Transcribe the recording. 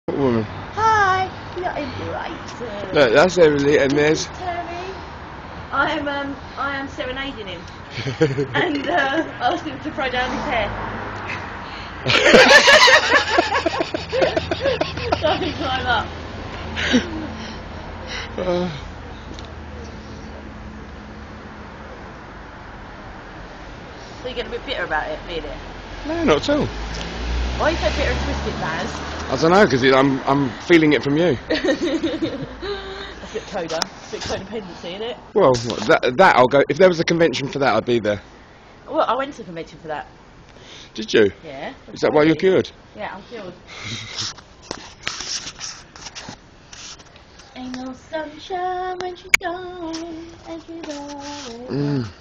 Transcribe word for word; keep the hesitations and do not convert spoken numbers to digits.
Woman. Hi, you're in Brighton. Look, that's Emily, and there's. Terry. I am um I am serenading him, and uh, asked him to throw down his hair. So I can climb up. Uh, So you get a bit bitter about it, being it? no, not at all. Why are you so bitter and twisted, Baz? I don't know, because I'm I'm feeling it from you. That's a bit coda. It's a bit codependency, isn't it? Well, that that I'll go. If there was a convention for that, I'd be there. Well, I went to the convention for that. Did you? Yeah. Is that why you're cured? Yeah, I'm cured. Ain't no sunshine when she's gone, and she's always Mm.